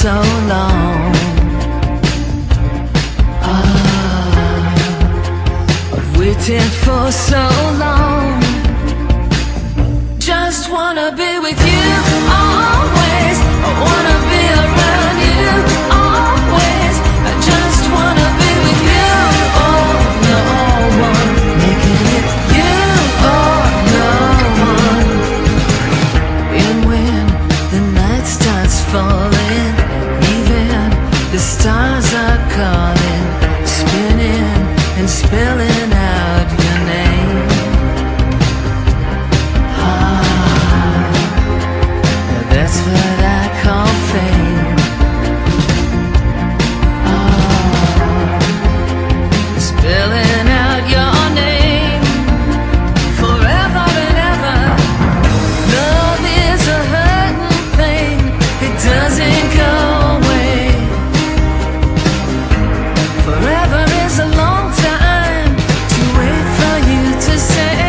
so long. I've waited for so long. Just wanna be with you always. I wanna be around you always. I just wanna be with you. Oh, no one making it you. Oh, no one. And when the night starts falling, even the stars are calling, spinning and spelling out your name. That's what I call fame. Spelling out your name forever and ever. Love is a hurting thing, it doesn't go away. Forever is a long time to wait for you to say,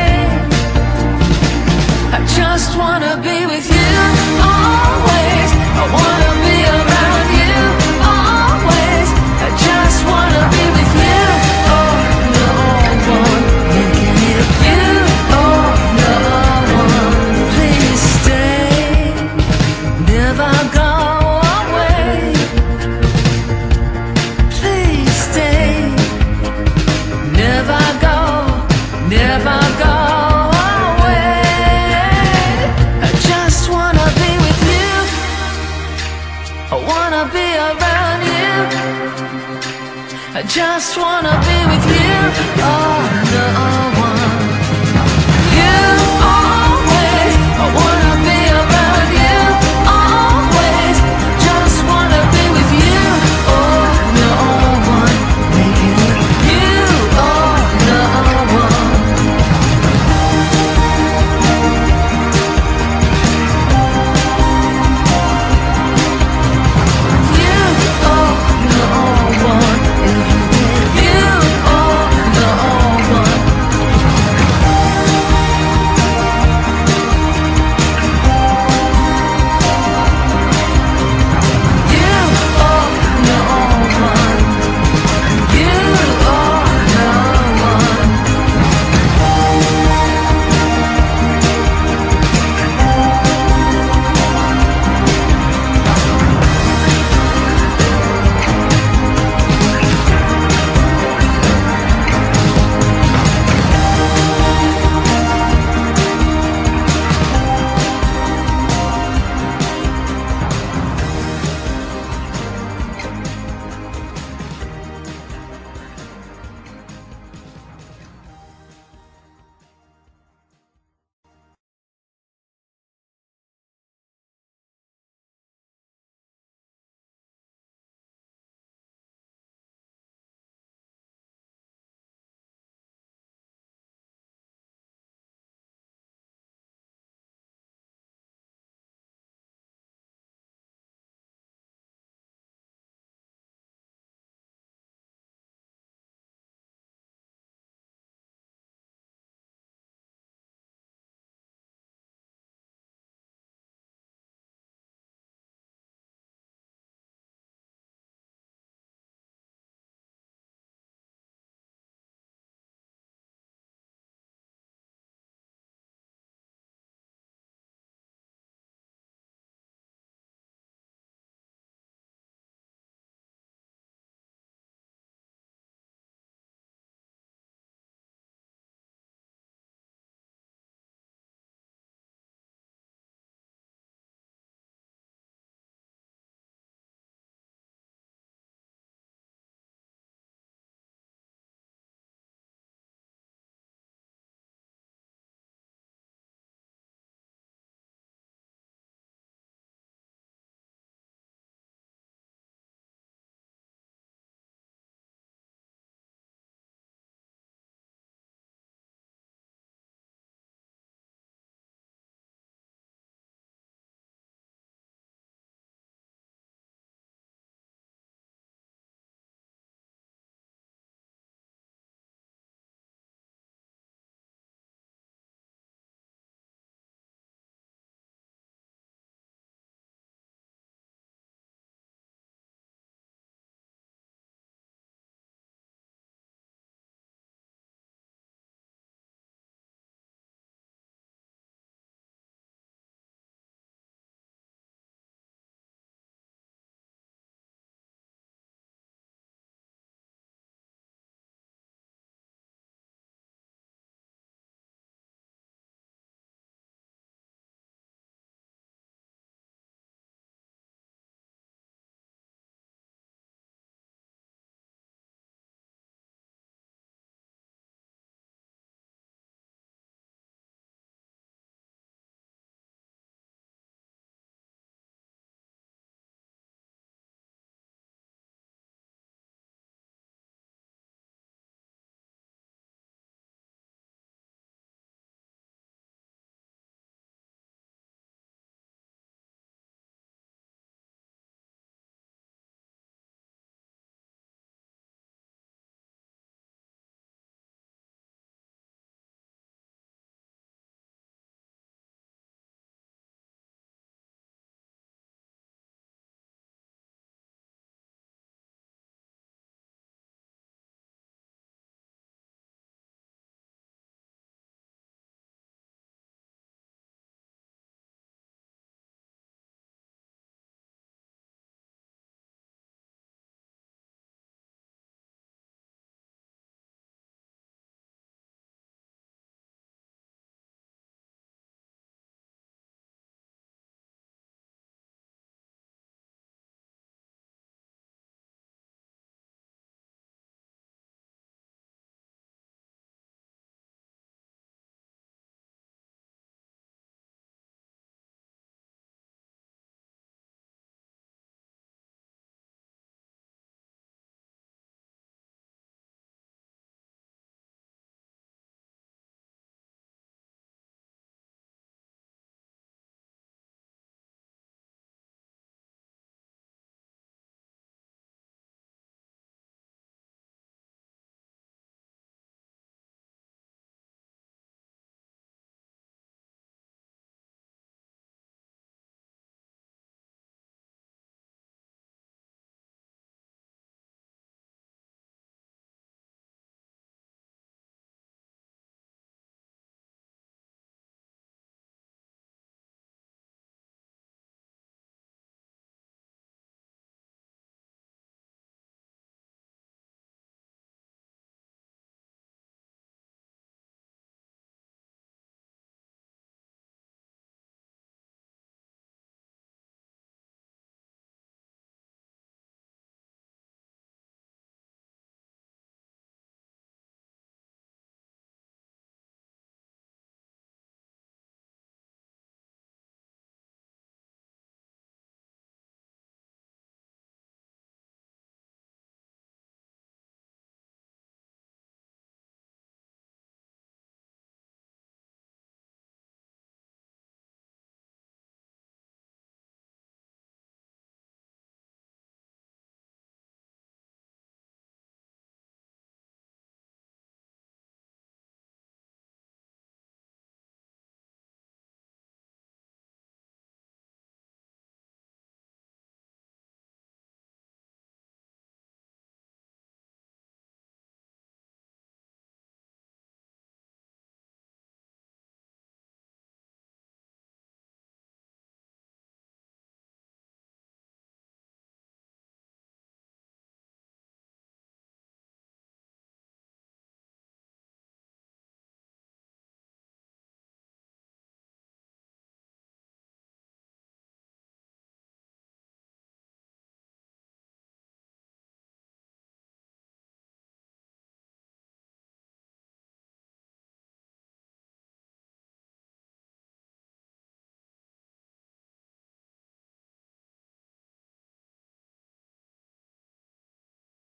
I just wanna be with you always. I wanna be around you always. I just wanna be with you. Oh, no one can help you. Oh, no one. Please stay, never go away. Please stay, never go, never go. I wanna be around you. I just wanna be with you. Oh, no.